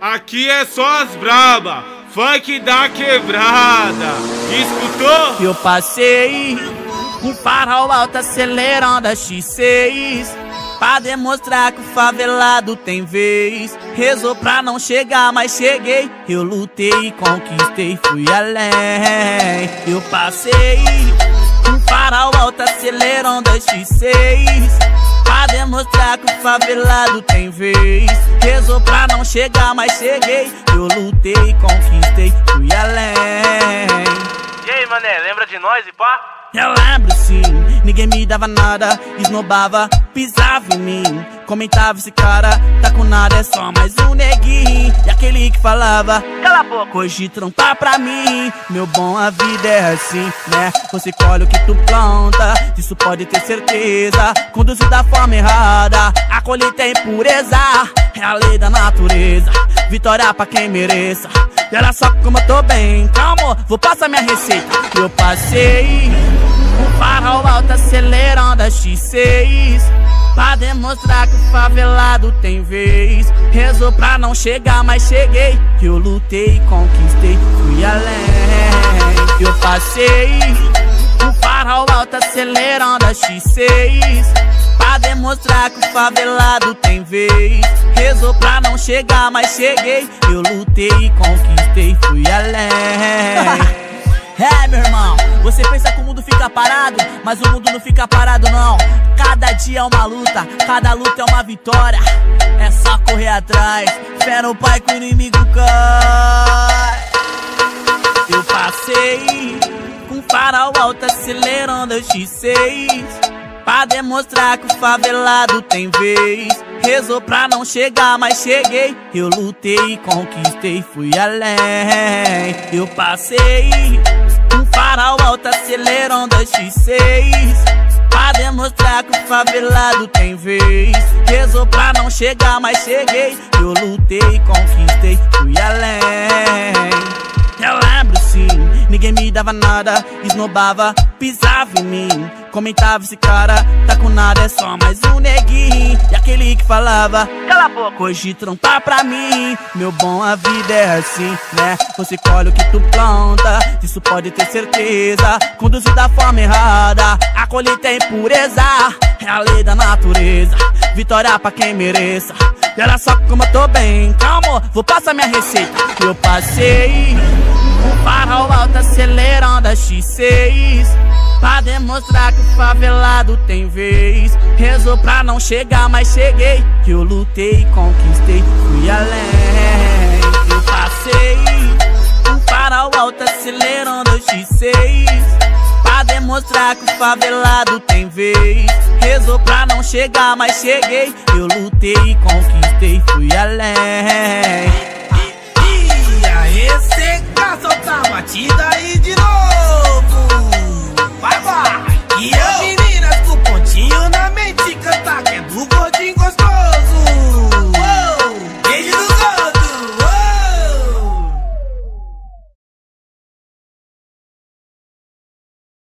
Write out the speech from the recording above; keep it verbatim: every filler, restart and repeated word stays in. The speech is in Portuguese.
Aqui é só as braba, funk da quebrada. Escutou? Eu passei um farol alto acelerando a X seis pra demonstrar que o favelado tem vez. Rezou pra não chegar, mas cheguei. Eu lutei, conquistei, fui além. Eu passei um farol alto acelerando a X seis pra demonstrar que o favelado tem vez. Rezou pra não chegar, mas cheguei. Eu lutei, conquistei, fui além. E aí, mané, lembra de nós e pá? Eu lembro sim, ninguém me dava nada, esnobava, pisava em mim. Comentava esse cara, tá com nada, é só mais um neguinho. E aquele que falava, cala a boca, hoje trampar pra mim. Meu bom, a vida é assim, né? Você colhe o que tu planta, disso pode ter certeza. Conduzir da forma errada, a colheita é impureza. É a lei da natureza, vitória pra quem mereça. E olha só como eu tô bem, calma, vou passar minha receita. Eu passei um farol alto acelerando a X seis pra demonstrar que o favelado tem vez. Rezou pra não chegar, mas cheguei. Eu lutei, conquistei, fui além. Eu passei um farol alto acelerando a X seis pra demonstrar que o favelado tem vez. Rezou pra não chegar, mas cheguei. Eu lutei, conquistei, fui além. É, meu irmão, você pensa que o mundo fica parado, mas o mundo não fica parado não. Cada dia é uma luta, cada luta é uma vitória. É só correr atrás, fé no pai que o inimigo cai. Eu passei com farol alto acelerando a X seis pra demonstrar que o favelado tem vez. Rezou pra não chegar, mas cheguei. Eu lutei, conquistei, fui além. Eu passei um farol alto acelerando a X seis pra demonstrar que o favelado tem vez. Rezou pra não chegar, mas cheguei. Eu lutei, conquistei, fui além. Eu lembro sim, ninguém me dava nada, esnobava, pisava em mim. Comentava esse cara, tá com nada, é só mais um neguinho. E aquele que falava, cala a boca, hoje trampar pra mim. Meu bom, a vida é assim, né? Você colhe o que tu planta, disso pode ter certeza. Conduzir da forma errada, a colheita é impureza. É a lei da natureza, vitória pra quem mereça. E olha só como eu tô bem, calma, vou passar minha receita. Eu passei um farol alto acelerando a X seis pra demonstrar que o favelado tem vez. Rezou pra não chegar, mas cheguei. Eu lutei, conquistei, fui além. Eu passei um farol alto acelerando a X seis pra demonstrar que o favelado tem vez. Rezou pra não chegar, mas cheguei. Eu lutei, conquistei, fui além.